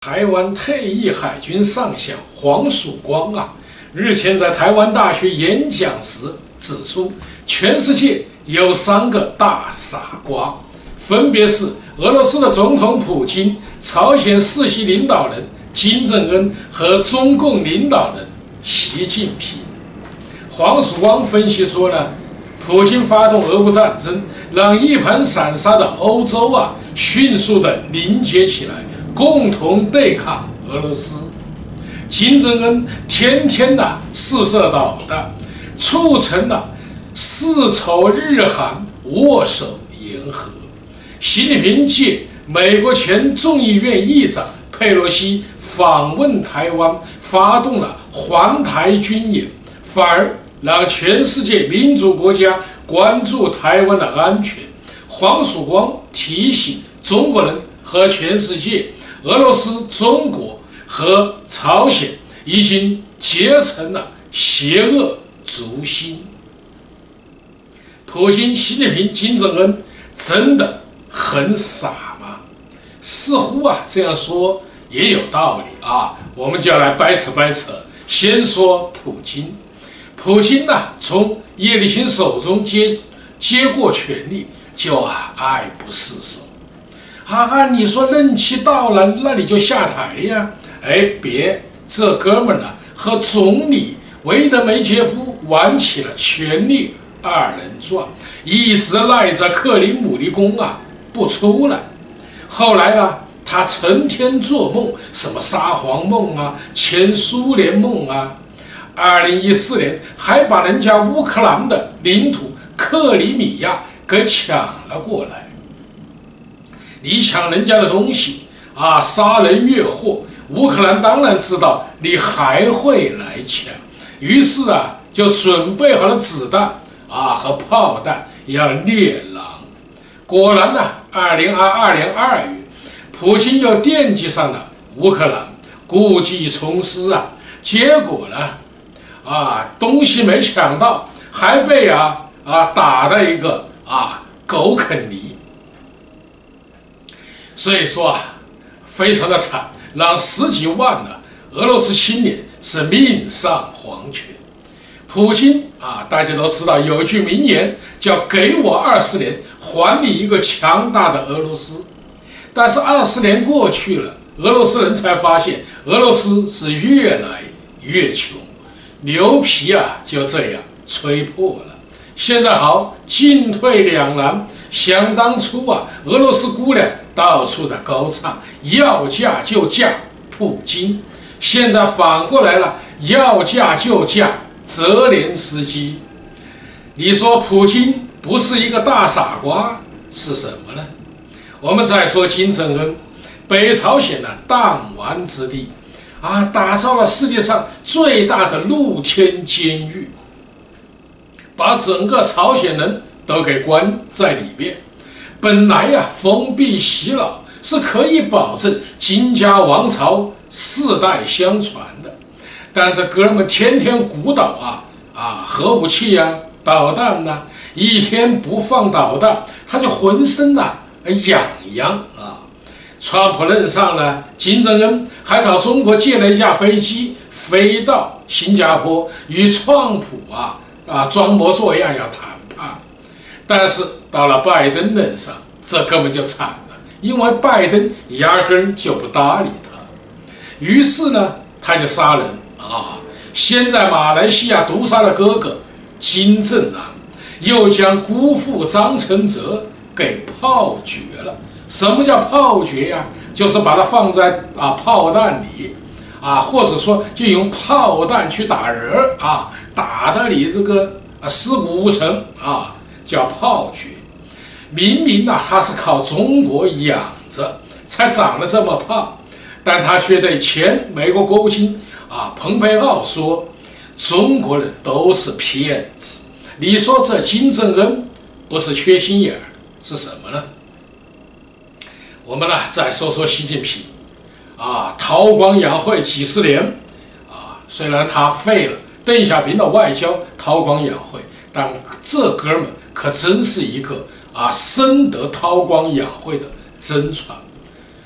台湾退役海军上将黄曙光日前在台湾大学演讲时指出，全世界有3个大傻瓜，分别是俄罗斯的总统普京、朝鲜世袭领导人金正恩和中共领导人习近平。黄曙光分析说呢，普京发动俄乌战争，让一盘散沙的欧洲迅速的凝结起来，共同对抗俄罗斯。金正恩天天试射导弹，促成了世仇日韩握手言和。习近平借美国前众议院议长佩洛西访问台湾，发动了环台军演，反而让全世界民主国家关注台湾的安全。黄曙光提醒中国人和全世界，俄罗斯、中国和朝鲜已经结成了邪恶轴心。普京、习近平、金正恩真的很傻吗？似乎这样说也有道理我们就要来掰扯掰扯。先说普京，普京从叶利钦手中接过权力，就爱不释手。按你说任期到了，那你就下台呀？别，这哥们和总理维德梅杰夫玩起了权力2人转，一直赖在克里姆林宫不出来。后来他成天做梦，什么沙皇梦前苏联梦2014年还把人家乌克兰的领土克里米亚给抢了过来。你抢人家的东西杀人越货，乌克兰当然知道你还会来抢，于是就准备好了子弹和炮弹，要猎狼。果然2022年2月，普京又惦记上了乌克兰，故技重施结果东西没抢到，还被打了一个狗啃泥。所以说非常的惨，让10几万的俄罗斯青年是命丧黄泉。普京大家都知道有句名言叫给我20年，还你一个强大的俄罗斯。但是20年过去了，俄罗斯人才发现俄罗斯是越来越穷，牛皮就这样吹破了。现在好，进退两难。想当初俄罗斯姑娘到处在高唱要嫁就嫁普京，现在反过来了，要嫁就嫁泽连斯基。你说普京不是一个大傻瓜是什么呢？我们再说金正恩，北朝鲜的弹丸之地打造了世界上最大的露天监狱，把整个朝鲜人都给关在里面。本来封闭洗脑是可以保证金家王朝世代相传的，但这哥们天天鼓捣核武器导弹一天不放导弹他就浑身痒痒川普任上了，金正恩还找中国借了一架飞机飞到新加坡，与川普装模作样要谈判。但是到了拜登任上，这根本就惨了，因为拜登压根就不搭理他。于是他就杀人先在马来西亚毒杀了哥哥金正男，又将姑父张承泽给炮决了。什么叫炮决就是把它放在炮弹里或者说就用炮弹去打人打得你这个尸骨无存叫炮决。明明他是靠中国养着才长得这么胖，但他却对前美国国务卿蓬佩奥说中国人都是骗子。你说这金正恩不是缺心眼是什么呢？我们再说说习近平韬光养晦几十年虽然他废了邓小平的外交韬光养晦，但这哥们可真是一个深得韬光养晦的真传。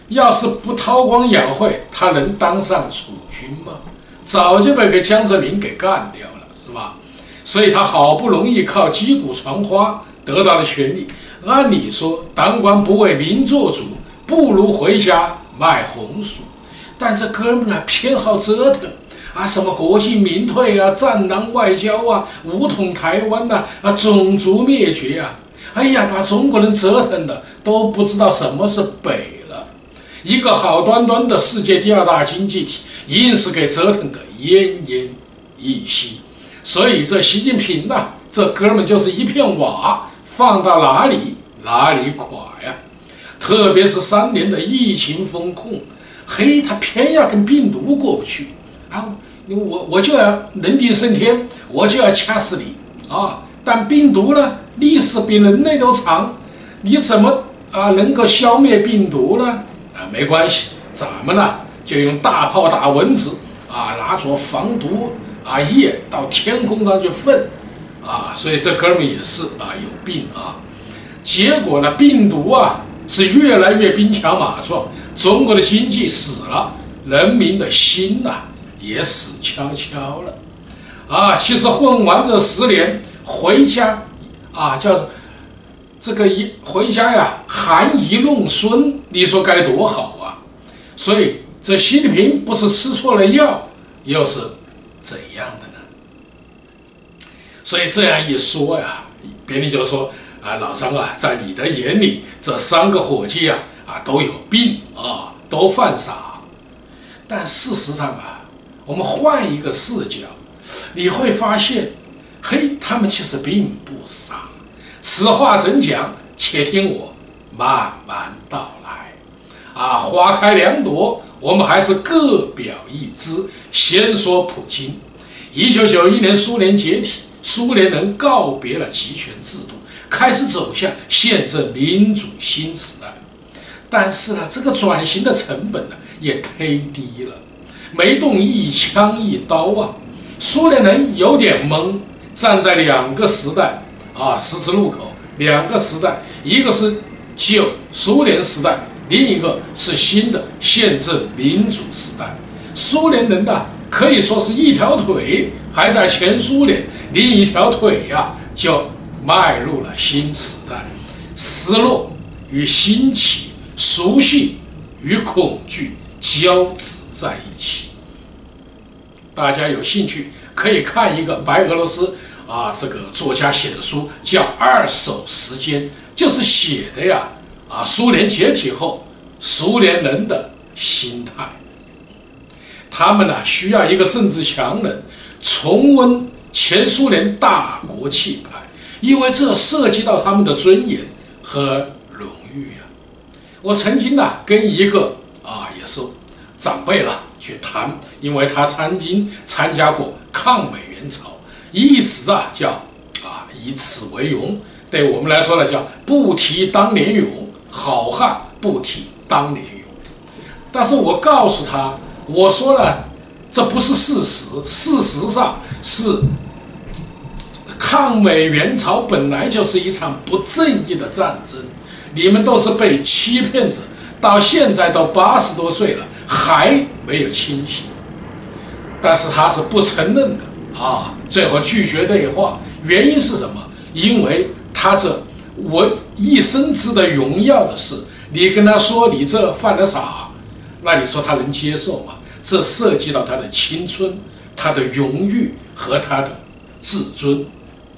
要是不韬光养晦，他能当上储君吗？早就被江泽民给干掉了，是吧？所以他好不容易靠击鼓传花得到了权力。按理说，当官不为民做主，不如回家卖红薯。但这哥们呢，偏好折腾啊，什么国进民退啊，战狼外交啊，武统台湾呐，种族灭绝啊，哎呀，把中国人折腾的都不知道什么是北了。一个好端端的世界第2大经济体，硬是给折腾得奄奄一息。所以这习近平呐，这哥们就是一片瓦，放到哪里垮呀。特别是3年的疫情风控，嘿，他偏要跟病毒过不去啊！我就要人定胜天，我就要掐死你啊！但病毒呢，历史比人类都长，你怎么能够消灭病毒呢？没关系，咱们呢就用大炮打蚊子拿着防毒液到天空上去粪所以这哥们也是有病结果呢，病毒是越来越兵强马壮，中国的经济死了，人民的心也死悄悄了其实混完这10年回家叫这个回家呀，含饴弄孙，你说该多好啊！所以这习近平不是吃错了药，又是怎样的呢？所以这样一说呀，别人就说老张在你的眼里，这3个伙计都有病都犯傻。但事实上我们换一个视角，你会发现，嘿，他们其实并不傻。此话怎讲？且听我慢慢道来花开2朵，我们还是各表一枝。先说普京。1991年苏联解体，苏联人告别了集权制度，开始走向宪政民主新时代。但是呢，这个转型的成本也忒低了，没动一枪一刀苏联人有点懵，站在2个时代十字路口，2个时代，一个是旧苏联时代，另一个是新的宪政民主时代。苏联人可以说是一条腿还在前苏联，另一条腿就迈入了新时代。失落与兴起，熟悉与恐惧交织在一起。大家有兴趣可以看一个白俄罗斯这个作家写的书，叫《2手时间》，就是写的苏联解体后苏联人的心态。他们需要一个政治强人重温前苏联大国气派，因为这涉及到他们的尊严和荣誉我曾经跟一个也是长辈去谈，因为他曾经参加过抗美援朝，一直叫以此为荣。对我们来说叫不提当年勇，好汉不提当年勇。但是我告诉他，我说了，这不是事实，事实上是抗美援朝本来就是一场不正义的战争，你们都是被欺骗者，到现在都80多岁了还没有清醒。但是他是不承认的最后拒绝对话。原因是什么？因为他这我一生之的荣耀的事，你跟他说你这犯了傻，那你说他能接受吗？这涉及到他的青春，他的荣誉和他的自尊。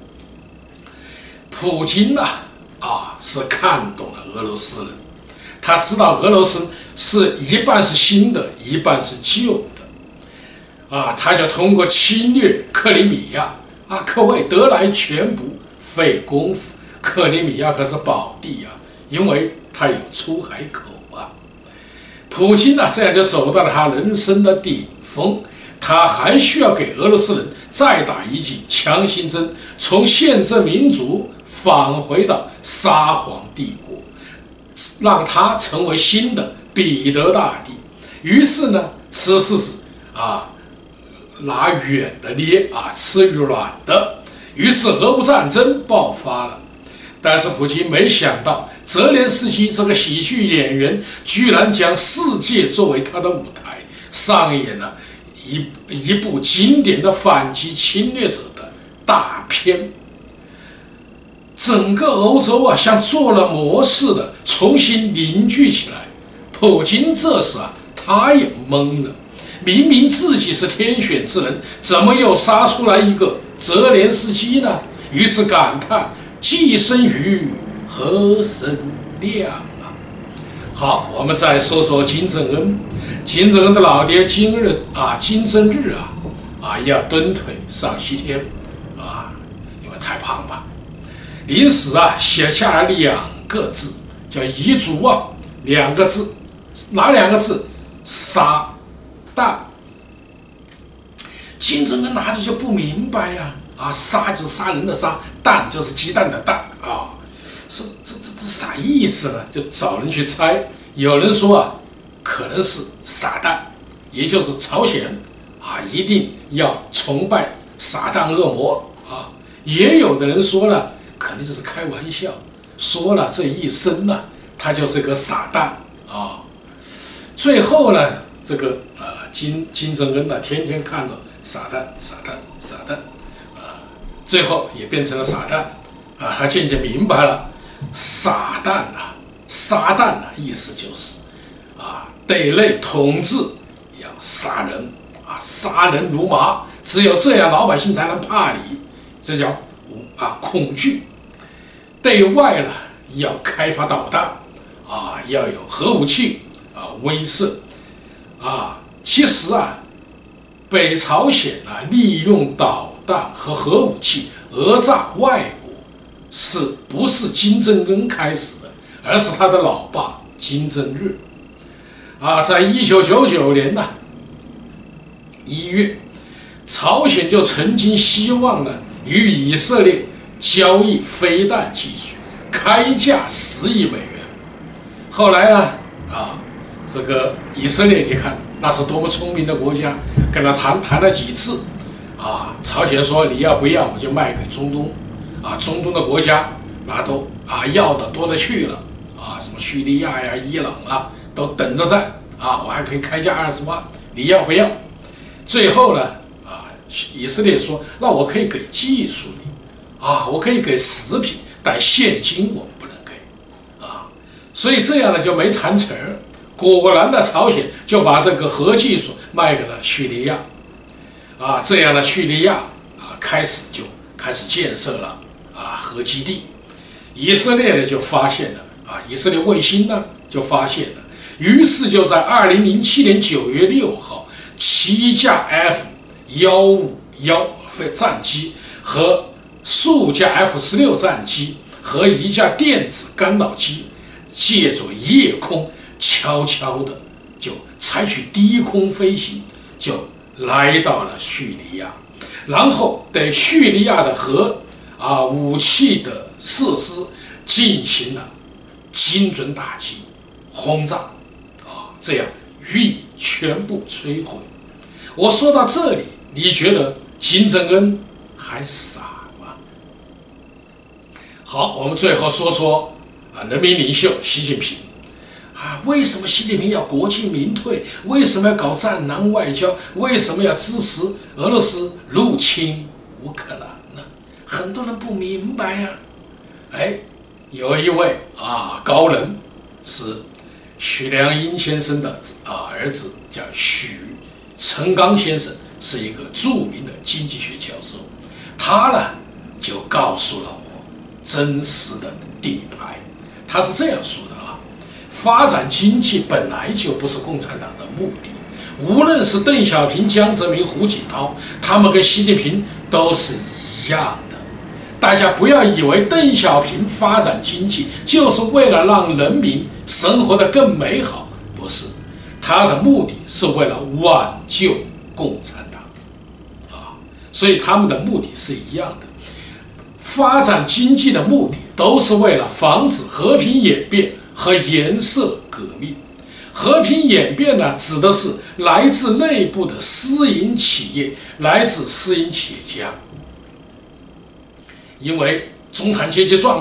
普京是看懂了俄罗斯人，他知道俄罗斯是一半是新的，一半是旧的他就通过侵略克里米亚可谓得来全不费功夫。克里米亚可是宝地因为它有出海口普京这样就走到了他人生的顶峰，他还需要给俄罗斯人再打一剂强心针，从宪政民主返回到沙皇帝国，让他成为新的彼得大帝。于是呢，吃柿子拿远的捏吃软的，于是俄乌战争爆发了。但是普京没想到， 泽连斯基这个喜剧演员居然将世界作为他的舞台，上演了一部经典的反击侵略者的大片。整个欧洲啊，像做了魔似的重新凝聚起来。普京这时啊，他也懵了，明明自己是天选之人，怎么又杀出来一个泽连斯基呢？于是感叹：既生瑜，何生亮啊！好，我们再说说金正恩。金正恩的老爹金正日要蹲腿上西天因为太胖吧。临时写下了2个字，叫遗嘱2个字，哪2个字？撒旦。金正恩拿着就不明白呀，杀就是杀人的杀，蛋就是鸡蛋的蛋说这啥意思呢？就找人去猜，有人说可能是撒旦，也就是朝鲜一定要崇拜撒旦恶魔也有的人说了，可能就是开玩笑，说了这一生呢，他就是个撒旦最后呢，这个金正恩呢，天天看着撒旦，最后也变成了撒旦他渐渐明白了，撒旦撒旦意思就是对内统治要杀人杀人如麻，只有这样老百姓才能怕你，这叫恐惧。对外呢要开发导弹要有核武器威慑其实北朝鲜利用导弹和核武器讹诈外国，不是金正恩开始的，而是他的老爸金正日在1999年1月，朝鲜就曾经希望与以色列交易飞弹技术，开价10亿美元。后来这个以色列你看那是多么聪明的国家，跟他谈了几次朝鲜说你要不要我就卖给中东中东的国家那都要的多得去了什么叙利亚伊朗都等着在我还可以开价20万，你要不要？最后呢以色列说那我可以给技术你我可以给食品，但现金我们不能给所以这样呢就没谈成。果然的朝鲜就把这个核技术卖给了叙利亚这样呢叙利亚开始建设了核基地。以色列呢就发现了以色列卫星呢就发现了，于是就在2007年9月6号7架 F151战机和数架 F16战机和1架电子干扰机，借助夜空悄悄的就采取低空飞行，就来到了叙利亚，然后对叙利亚的核武器的设施进行了精准打击轰炸这样予以全部摧毁。我说到这里，你觉得金正恩还傻吗？好，我们最后说说人民领袖习近平为什么习近平要国进民退？为什么要搞战狼外交？为什么要支持俄罗斯入侵乌克兰呢？很多人不明白有一位高人是许良英先生的儿子，叫许成刚先生，是一个著名的经济学教授。他呢就告诉了我真实的底牌。他是这样说的发展经济本来就不是共产党的目的，无论是邓小平、江泽民、胡锦涛，他们跟习近平都是一样的。大家不要以为邓小平发展经济就是为了让人民生活得更美好，不是，他的目的是为了挽救共产党所以他们的目的是一样的。发展经济的目的都是为了防止和平演变和颜色革命。和平演变呢，指的是来自内部的私营企业，来自私营企业家。因为中产阶级壮大，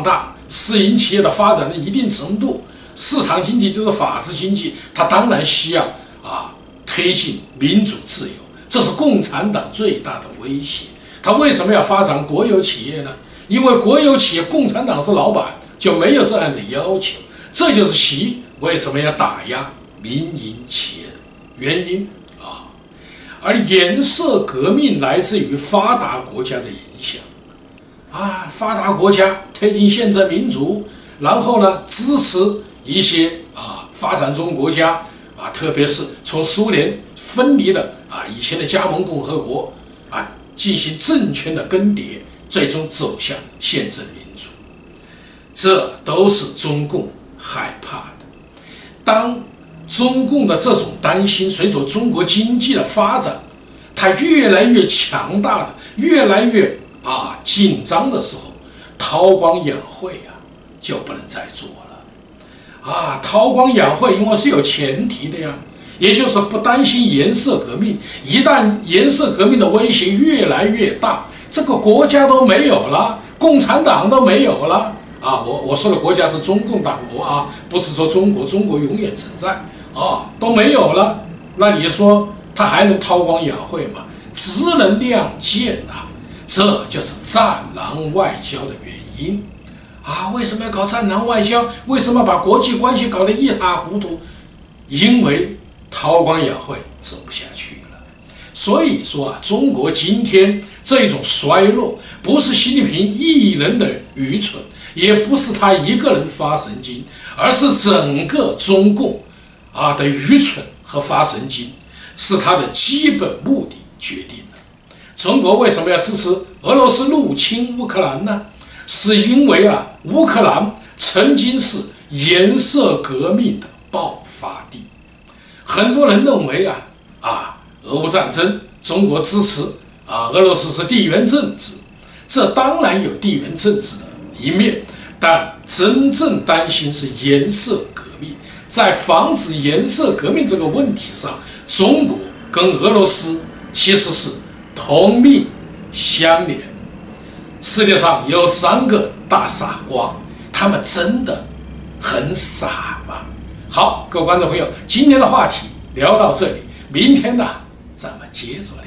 私营企业的发展的一定程度，市场经济就是法治经济，它当然需要推进民主自由，这是共产党最大的威胁。他为什么要发展国有企业呢？因为国有企业共产党是老板，就没有这样的要求。这就是习为什么要打压民营企业的原因啊。而颜色革命来自于发达国家的影响啊，发达国家推进现代民主，然后呢支持一些发展中国家特别是从苏联分离的以前的加盟共和国进行政权的更迭，最终走向宪政民主。这都是中共害怕的。当中共的这种担心随着中国经济的发展，它越来越强大的，越来越紧张的时候，韬光养晦就不能再做了韬光养晦因为是有前提的呀，也就是不担心颜色革命。一旦颜色革命的威胁越来越大，这个国家都没有了，共产党都没有了我说的国家是中共党国不是说中国永远存在都没有了，那你说他还能韬光养晦吗？只能亮剑这就是战狼外交的原因为什么要搞战狼外交？为什么把国际关系搞得一塌糊涂？因为韬光养晦走不下去了。所以说中国今天这种衰落，不是习近平一人的愚蠢，也不是他一个人发神经，而是整个中共的愚蠢和发神经，是他的基本目的决定的。中国为什么要支持俄罗斯入侵乌克兰呢？是因为乌克兰曾经是颜色革命的爆发地。很多人认为俄乌战争中国支持俄罗斯是地缘政治，这当然有地缘政治的一面，但真正担心是颜色革命。在防止颜色革命这个问题上，中国跟俄罗斯其实是同命相连。世界上有3个大傻瓜，他们真的很傻吗？好，各位观众朋友，今天的话题聊到这里，明天呢咱们接着聊。